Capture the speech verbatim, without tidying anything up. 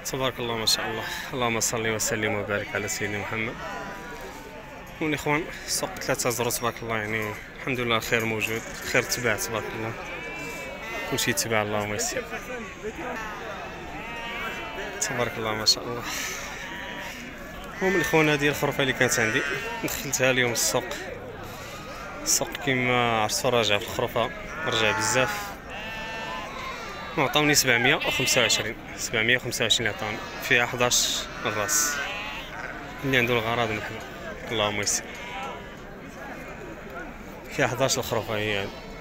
تبارك الله ما شاء الله. اللهم صل وسلم وبارك على سيدنا محمد. والاخوان سوق ثلاثة زرو تبارك الله، يعني الحمد لله خير موجود، خير تباع تبارك الله، كلشي يتباع اللهم يسر. تبارك الله ما شاء الله. المهم الاخوان هذه الخرفه اللي كانت عندي دخلتها اليوم السوق. السوق كما عرفتوا راجع في الخرفه، رجع بزاف. عطاوني سبعمية وخمسة وعشرين سبعمية وخمسة وعشرين عطاوني فيها حداش الراس. اللي عنده الغراض مرحبا اللهم يسر. فيها حداش الخرفه هي هذه.